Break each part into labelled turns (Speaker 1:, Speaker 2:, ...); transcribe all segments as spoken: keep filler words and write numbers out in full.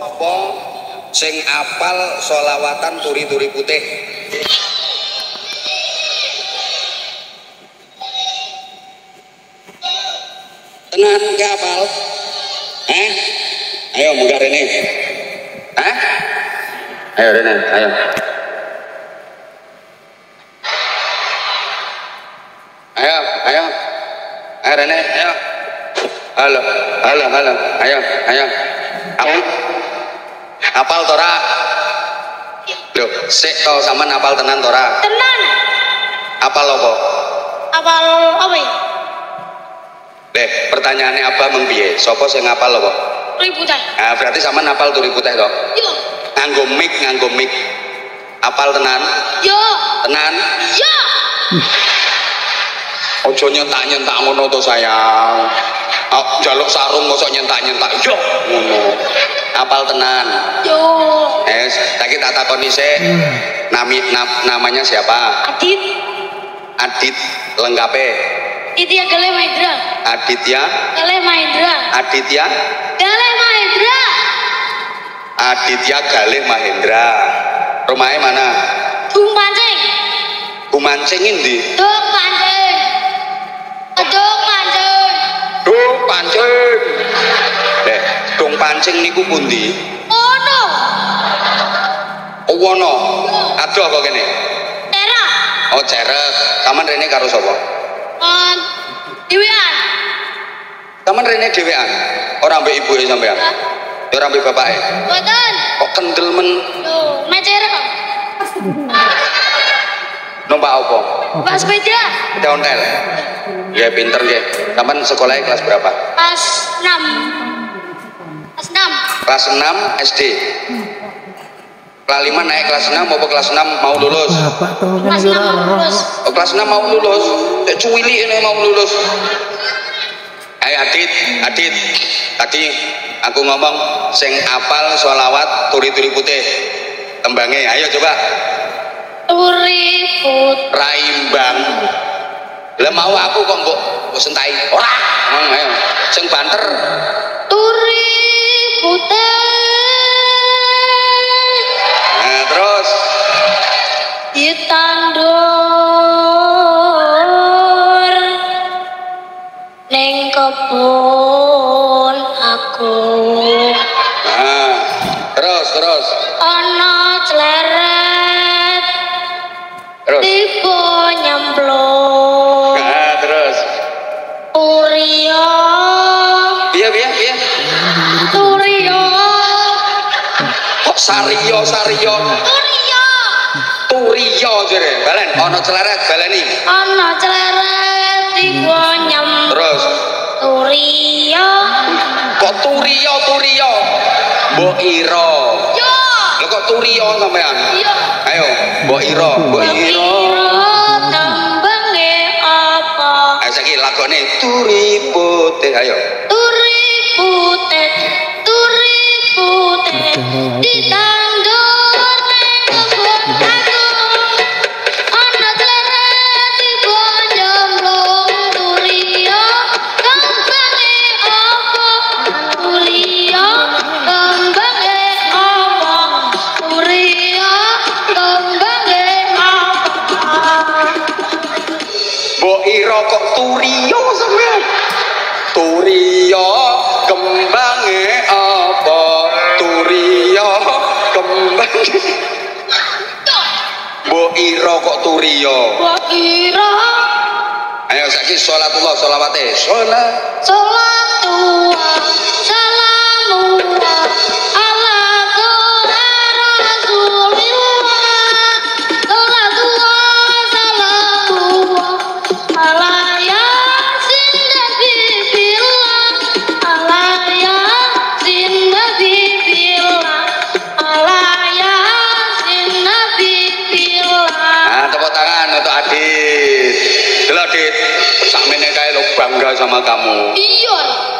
Speaker 1: Apa sing apal sholawatan turi-turi putih? Tenan ke apal? Eh? Ayo munggah rene. Eh? Ayo rene, ayo. Ayo, ayo. Ayo rene, ayo. Halo, halo, halo. Ayo, ayo. Kamu apal tora? Loh, sik to sampean apal tenan tora?
Speaker 2: Tenan.
Speaker 1: Apal apa?
Speaker 2: Apal apa ya?
Speaker 1: Deh, pertanyaannya apa mengpiye? Sopo sing ngapal apa?
Speaker 2: Ributan.
Speaker 1: Nah, berarti sama napal turi putih toh?
Speaker 2: Yo.
Speaker 1: Nganggo mic, nganggo mic. Apal tenan?
Speaker 2: Yo.
Speaker 1: Tenan?
Speaker 2: Yo.
Speaker 1: Ojo nyentak-nyentak ngono to sayang. Oh, jaluk sarung mosok nyentak-nyentak. Yo, ngono. Apal tenan?
Speaker 2: Yo.
Speaker 1: Eh, tadi tak takoni sik. Nami na, namanya siapa?
Speaker 2: Adit.
Speaker 1: Adit lengkape.
Speaker 2: Aditya Gale Mahendra.
Speaker 1: Aditya
Speaker 2: Gale Mahendra.
Speaker 1: Aditya
Speaker 2: Gale Mahendra.
Speaker 1: Aditya Galih Mahendra. Rumahnya mana?
Speaker 2: Dung Pancing.
Speaker 1: Kumancing ndi?
Speaker 2: Dung Pancing. Dung Pancing.
Speaker 1: Dung Pancing. Deh, Dung Pancing niku pundi?
Speaker 2: Ono.
Speaker 1: Oh, wono. Adoh kok kene.
Speaker 2: Tera.
Speaker 1: Oh, Cerek. Taman rene karo sapa?
Speaker 2: Uh, Dewean.
Speaker 1: Taman rene dhewean. Ora mbek ibuke sampean. Ya ora mbek bapake.
Speaker 2: Mboten.
Speaker 1: Kok kendel men?
Speaker 2: Lho, mecer kok.
Speaker 1: Numpak apa?
Speaker 2: Numpak sepeda.
Speaker 1: Sepeda ontel. Ya pinter nggih. Sampean sekolahnya kelas berapa?
Speaker 2: Kelas enam. Kelas enam.
Speaker 1: Kelas enam S D. Kelas lima naik kelas enam apa kelas enam mau lulus?
Speaker 2: Kelas enam mau lulus.
Speaker 1: Oh, kelas enam mau lulus. Cek cuwili ini mau lulus. Ayo Adit, Adit. Tadi aku ngomong sing apal sholawat turi-turi putih. Tembangnya, ayo coba.
Speaker 2: Turi putih.
Speaker 1: Raimbang. Lah mau aku kok mbok sentai. Ora. Ayo. Sing banter.
Speaker 2: Turi putih.
Speaker 1: Nah, terus
Speaker 2: ditandur ning kebun aku.
Speaker 1: Nah, terus terus
Speaker 2: Ana cleret
Speaker 1: terus
Speaker 2: tiba nyemplung.
Speaker 1: nah, terus
Speaker 2: Turio
Speaker 1: piye piye piye
Speaker 2: Turio
Speaker 1: kok Sario Sario
Speaker 2: Turio
Speaker 1: Turio jere balen ana celeret baleni
Speaker 2: Ana cleret tiba nyemplung.
Speaker 1: terus
Speaker 2: Turio
Speaker 1: kok Turio Turio Mbok Ira
Speaker 2: yo
Speaker 1: lho kok Turio sampean
Speaker 2: yo
Speaker 1: ayo Mbok Ira Mbok Ira
Speaker 2: tembange apa?
Speaker 1: ayo saiki lagone turi putih ayo
Speaker 2: Turi putih, turi putih, ditandur ning kebun aku. Ana cleret tiba nyemplung. Turio kembange apa? Turio kembange apa? Turio kembange apa?
Speaker 1: Mbok Ira kok Turio sampean Turio kembange apa Turio kembange Mbok Ira kok Turio
Speaker 2: Mbok Ira
Speaker 1: ayo saiki sholatullah sholawate sholat
Speaker 2: Sholatullah salamullah ala toha rasulillah. Sholatullah salamullah ala yasin nabi billah. Ala yasin nabi billah. Ala yasin nabi billah.
Speaker 1: nah tepuk tangan untuk Adit dulu Adit sakmene kae lo bangga sama kamu
Speaker 2: Iya.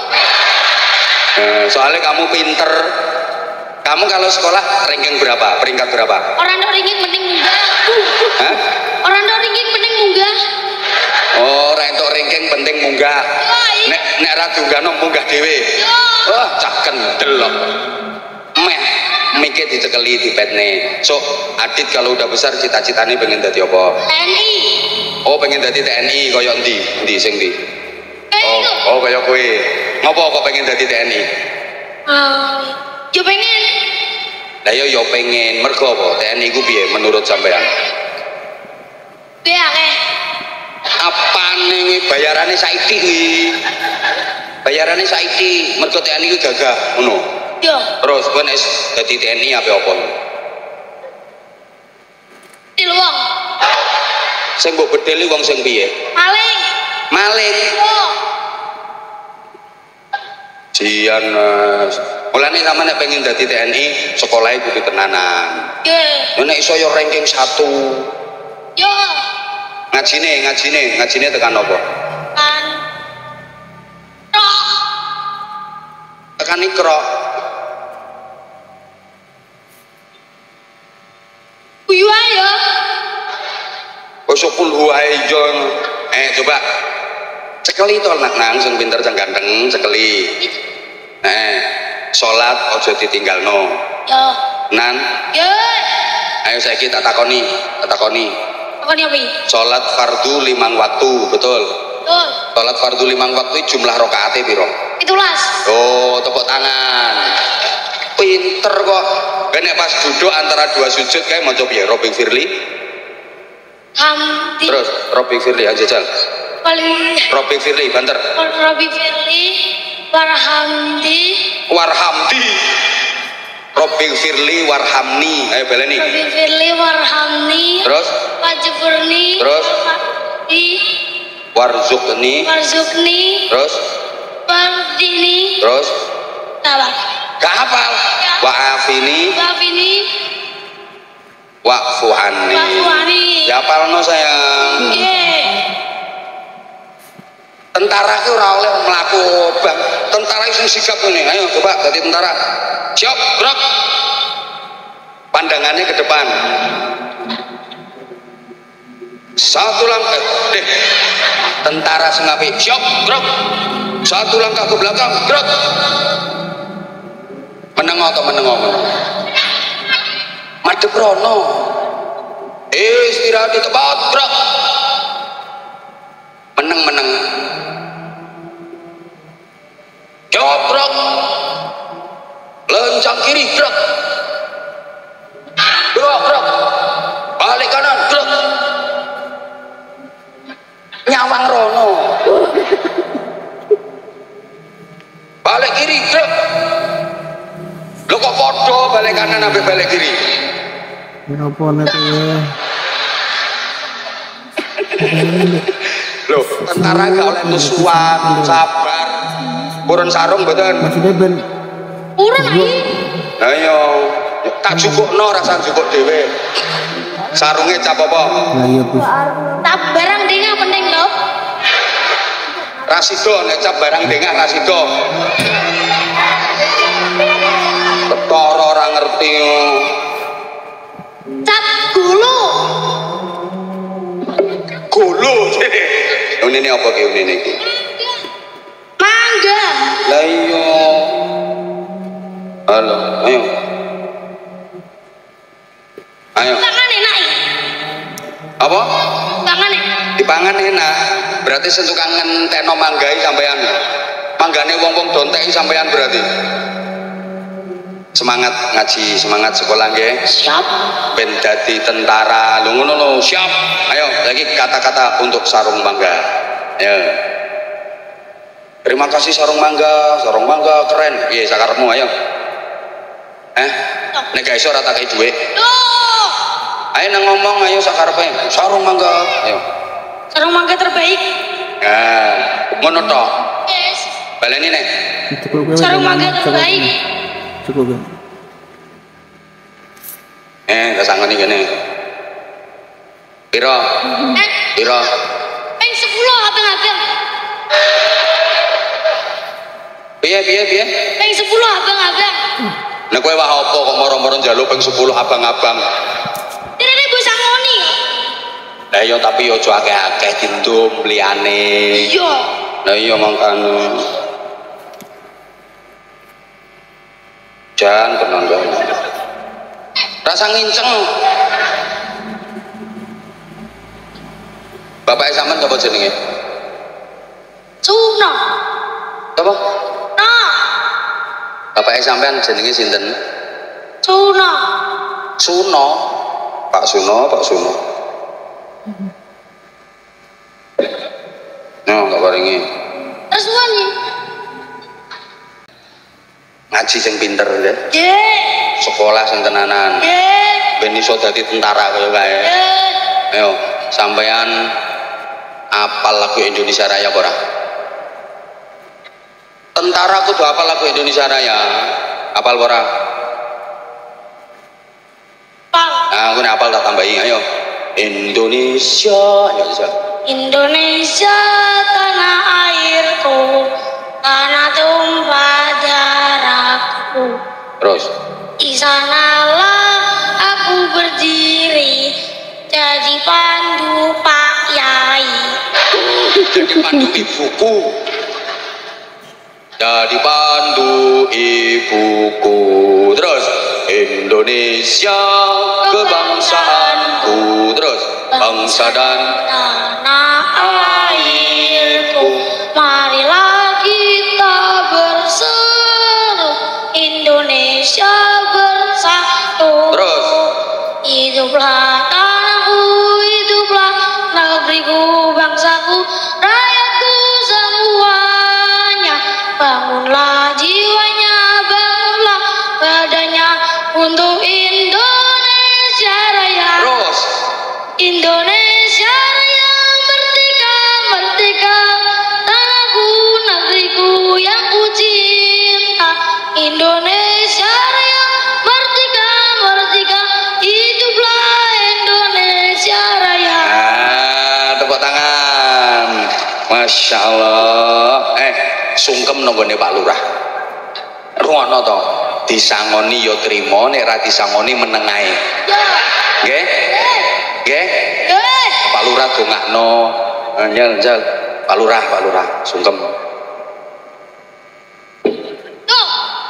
Speaker 1: eh, soalnya kamu pinter kamu kalau sekolah ranking berapa peringkat berapa
Speaker 2: Orang do ringin mending munggah.
Speaker 1: Hah?
Speaker 2: Orang do ringin mending munggah.
Speaker 1: oh rentok ranking penting munggah nek nek ra diunggahno munggah dhewe
Speaker 2: Yo.
Speaker 1: wah cah kendel kok meh Mike dicekeli di petne. So, Adit kalau udah besar cita-citanya pengen jadi apa?
Speaker 2: T N I.
Speaker 1: Oh, pengen jadi T N I koyo ndi? Ndi sing ndi?
Speaker 2: Kayak
Speaker 1: Oh,
Speaker 2: itu.
Speaker 1: oh koyo kowe. Ngopo kok pengen jadi T N I?
Speaker 2: Uh, yo pengen.
Speaker 1: Lah yo yo pengen mergo apa? T N I ku piye menurut sampean?
Speaker 2: Biar eh.
Speaker 1: Apane bayarannya saiki kuwi? Bayarannya saiki mergo T N I ku gagah ngono.
Speaker 2: Yo.
Speaker 1: Terus kowe nek dadi T N I apa apa?
Speaker 2: Di luang.
Speaker 1: Sing mbok bedeli wong sing piye?
Speaker 2: Maling.
Speaker 1: Maling.
Speaker 2: Yo.
Speaker 1: Jian Mas. Mulane sampean nek pengen dadi T N I, sekolahnya kudu tenanan.
Speaker 2: Yo.
Speaker 1: Nek iso yo ranking satu.
Speaker 2: Yo.
Speaker 1: Ngajine, ngajine, ngajine tekan apa?
Speaker 2: Kan. Tok.
Speaker 1: Tekan ikra.
Speaker 2: Kuyu ayo.
Speaker 1: Bosok pul wae yo. Eh coba cekeli to nak nang sing pinter sing ganteng cekeli. Eh salat aja ditinggalno.
Speaker 2: Yo.
Speaker 1: Nan,
Speaker 2: Yo.
Speaker 1: ayo saiki tak takoni, tak takoni.
Speaker 2: Apa nih abi?
Speaker 1: Salat fardu limang waktu, betul?
Speaker 2: Tuh.
Speaker 1: Salat fardu limang waktu jumlah rakaate piro?
Speaker 2: Itulas.
Speaker 1: Oh, tepuk tangan. Pinter kok. Ben nek pas duduk antara dua sujud kayak maca piye? Robbi Firli.
Speaker 2: Hamdi.
Speaker 1: Terus Robbi Firli aja jajal.
Speaker 2: Paling.
Speaker 1: Robbi Firli banter.
Speaker 2: Robi Firly. Warhamdi.
Speaker 1: Warhamdi. Robbi Firli warhamni. Ayo baleni.
Speaker 2: Robi Firly Warhamni.
Speaker 1: Terus
Speaker 2: Wajiburni.
Speaker 1: Terus?
Speaker 2: Warhamdi.
Speaker 1: Warzukni.
Speaker 2: Warzukni.
Speaker 1: Terus
Speaker 2: Wardini.
Speaker 1: terus
Speaker 2: Sabar.
Speaker 1: gak hafal.
Speaker 2: Ya.
Speaker 1: Wa'afini
Speaker 2: Wafini.
Speaker 1: wa'fu anni.
Speaker 2: Wafwani.
Speaker 1: Ya hafalno sayang.
Speaker 2: Ye.
Speaker 1: Tentara ki ora oleh mlaku bang. Tentara sing sigap ngene. Ayo coba dadi tentara. Siap, gerak. Pandangannya ke depan. Satu langkah, deh. Tentara sing apik. Siap, gerak. Satu langkah ke belakang, gerak. Menengok atau menengok? Madep rono. Eh, istirahat di tempat, gerak. Meneng-meneng. Jawab, gerak. Lencang kiri, gerak. Gerak, gerak. Balik kanan, gerak. Nyawang rono. Balik kiri, gerak. Lo kok podo balik kanan sampai balik kiri?
Speaker 3: Ya apa nanti ya?
Speaker 1: Loh, tentara gak oleh musuhan, sabar. Purun sarung betul.
Speaker 3: Maksudnya ben
Speaker 2: Urun lagi.
Speaker 1: Ayo, tak cukup no rasa cukup dewe. Sarungnya cap apa?
Speaker 3: lah ya Gus.
Speaker 2: Tak barang dengar penting loh.
Speaker 1: Rasido, nek cap barang dengar rasido. Ketara ora ngerti.
Speaker 2: Cap gulu.
Speaker 1: Golo. Ini apa ki ini iki?
Speaker 2: Mangga.
Speaker 1: Lah iya. Halo, ayo. Ayo.
Speaker 2: Pangan enak ya?
Speaker 1: Apa?
Speaker 2: Pangan enak.
Speaker 1: Dipangan enak. Berarti sentuh kangen tekno manggai sampean. Manggane wong-wong donteki sampean berarti. Semangat ngaji, semangat sekolah nggih.
Speaker 2: Siap.
Speaker 1: Ben dadi tentara. Lho ngono lho, siap. Ayo, lagi kata-kata untuk sarung mangga. Ya. Terima kasih sarung mangga, sarung mangga keren. Piye sakarepmu ayo. Eh? Nek gak iso ora tak kei dhuwit.
Speaker 2: Duh.
Speaker 1: Ayo nang ngomong ayo sakarepe. Sarung mangga. Ayo.
Speaker 2: Sarung mangga terbaik.
Speaker 1: Nah, ngono tok.
Speaker 2: Yes.
Speaker 1: Baleni nek.
Speaker 3: Cukup gue.
Speaker 2: Sarung mangga terbaik.
Speaker 3: Cukup gue.
Speaker 1: Eh, kesangoni kene. Piro?
Speaker 2: Eh,
Speaker 1: Piro?
Speaker 2: peng sepuluh abang-abang.
Speaker 1: Piye piye piye?
Speaker 2: Peng sepuluh abang-abang.
Speaker 1: Nek kowe wah apa kok moro-moro njaluk ping sepuluh abang-abang.
Speaker 2: Ini bisa ngoni.
Speaker 1: Lah iya tapi yo aja akeh-akeh dindum liyane.
Speaker 2: Iya.
Speaker 1: Lah iya mangkane. Jan tenan Rasa nginceng. Bapak sampean sapa jenenge?
Speaker 2: Suno.
Speaker 1: Apa?
Speaker 2: Nah.
Speaker 1: Bapak sampean jenenge sinten?
Speaker 2: Suno.
Speaker 1: Suno. Pak Suno, Pak Suno. No, gak paringi.
Speaker 2: Terus wani.
Speaker 1: Ngaji sing pinter ya.
Speaker 2: Nggih.
Speaker 1: Sekolah sing tenanan.
Speaker 2: Nggih.
Speaker 1: Ben iso dadi tentara kaya kae.
Speaker 2: Nggih.
Speaker 1: Ayo, sampean apal lagu Indonesia Raya apa ora? Tentara kudu apal lagu Indonesia Raya. Apal apa ora?
Speaker 2: Pang.
Speaker 1: Nah, aku nek apal tak tambahi. Ayo. Indonesia, ya bisa.
Speaker 2: Indonesia tanah airku, tanah tumpah darahku.
Speaker 1: Terus.
Speaker 2: Di sanalah aku berdiri, jadi pandu Pak Yai.
Speaker 1: Jadi pandu ibuku. Jadi pandu ibuku. Terus Indonesia kebangsaanku. Terus bangsa dan
Speaker 2: tanah airku, marilah kita berseru, Indonesia bersatu.
Speaker 1: Terus.
Speaker 2: Hiduplah tanahku, hiduplah negeriku, bangsaku, rakyatku semuanya. Bangunlah jiwanya, bangunlah badannya untuk Indonesia Raya.
Speaker 1: Terus.
Speaker 2: Indonesia Raya merdeka, merdeka, tanahku, negeriku yang ku cinta. Indonesia Raya merdeka, merdeka, hiduplah Indonesia Raya.
Speaker 1: Ah, tepuk tangan. Masya Allah. Eh, sungkem nonggone Pak Lurah. Ruwono to. Disangoni yo trimo, nek ra disangoni menengae.
Speaker 2: Ya.
Speaker 1: Nggih? Nggih?
Speaker 2: Eh,
Speaker 1: Pak Lurah dongakno. Njal, njal. Pak Lurah, Pak Lurah, sungkem.
Speaker 2: tuh.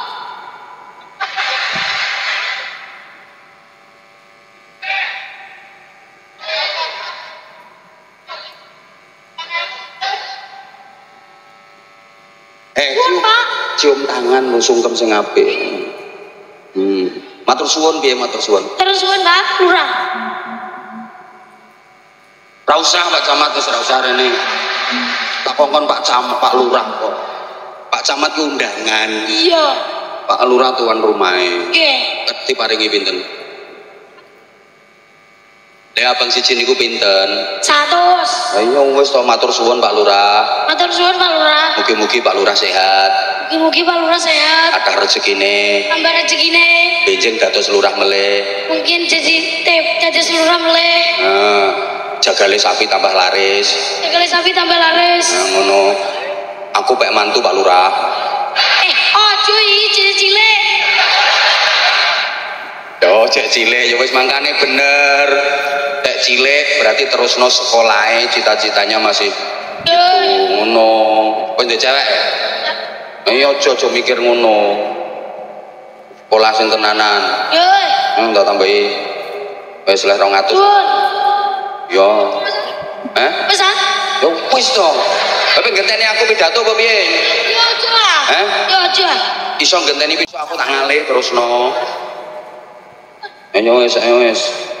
Speaker 1: Eh,
Speaker 2: Suwun,
Speaker 1: cium,
Speaker 2: Pak.
Speaker 1: cium tangan lu sungkem sing apik. Hmm. Matur suwun piye matur suwun?
Speaker 2: Terus suwun, Pak Lurah.
Speaker 1: Ra usah Pak Camat wis ra usah rene. Tak kongkon Pak Camat, Pak Lurah kok. Pak Camat ki undangan.
Speaker 2: Iya.
Speaker 1: Pak Lurah tuan rumahe.
Speaker 2: Nggih.
Speaker 1: Diparingi pinten? Lek abang siji niku pinten?
Speaker 2: Satus.
Speaker 1: Ayo wis to matur suwun Pak Lurah.
Speaker 2: Matur suwun Pak Lurah.
Speaker 1: Mugi-mugi Pak Lurah sehat,
Speaker 2: Mugi-mugi Pak Lurah sehat.
Speaker 1: kathah rezekine,
Speaker 2: Tambah rezekine.
Speaker 1: benjing dados lurah meleh.
Speaker 2: Mungkin jadi tip jadi seluruh meleh.
Speaker 1: Nah, jagale sapi tambah laris.
Speaker 2: Sekali sapi tambah laris.
Speaker 1: Nah, ngono. Aku pek mantu Pak Lurah.
Speaker 2: Eh, ojo iki cilik-cilik.
Speaker 1: Yo, cek cilik ya wis mangkane bener. Cek cilik berarti terusno sekolahe, cita-citanya masih
Speaker 2: Eh,
Speaker 1: ngono. Kowe ndek cewek ya? Ayo aja aja mikir ngono. Sekolah sing tenanan.
Speaker 2: eh,
Speaker 1: Hmm, tak tambahi. Wis leh rong atus.
Speaker 2: Suwun.
Speaker 1: Yo. Eh?
Speaker 2: Pesan?
Speaker 1: Yo wis dong. Tapi ngenteni aku pidato apa piye?
Speaker 2: Yo ojo lah.
Speaker 1: Eh?
Speaker 2: Yo ojo.
Speaker 1: Iso ngenteni pidato aku tak ngalih terusno. Ayo wis, ayo wis.